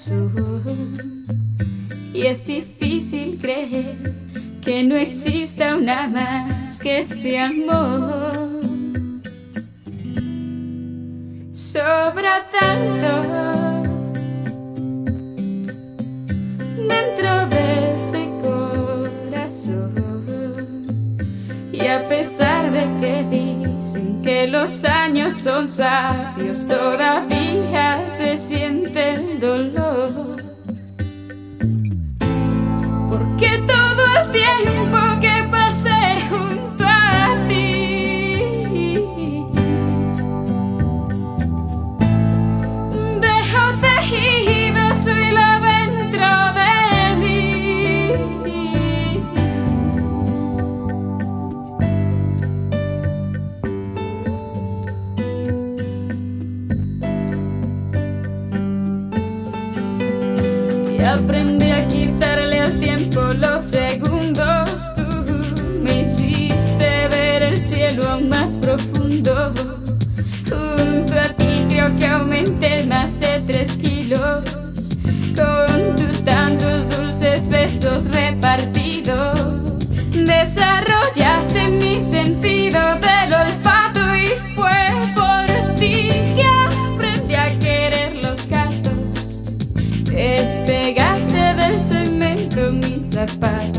corazón. Y es difícil creer que no exista una más que este amor. Sobra tanto dentro de este corazón, y a pesar de que dicen que los años son sabios, todavía se siente el dolor. Porque todo el tiempo que pasé junto a ti dejo tejidos su hilo dentro de mí. Y aprendí a quitarle al tiempo los segundos. Tú me hiciste ver el cielo aún más profundo. Junto a ti creo que aumenté más de 3 kilos, con tus tantos dulces besos repartidos. Desarrollaste mi sentido del olfato, y fue por ti que aprendí a querer los gatos. Despegaste del cemento mis zapatos.